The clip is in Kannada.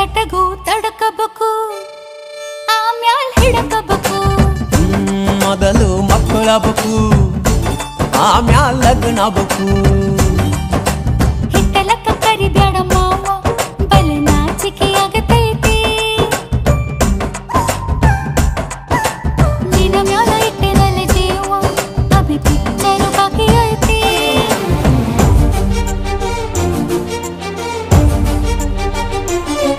ನೆಟಗೂ ತಡಕಬೇಕು ಆಮ್ಯಾಲ್ ಹಿಡಕಬೇಕು ಮೊದಲು ಮಕ್ಕಳಬೇಕು ಆಮ್ಯಾಲ್ ಲಗ್ನಬೇಕು ಹಿಟ್ಟಲಕ್ಕ ಕರಿಬ್ಯಾಡ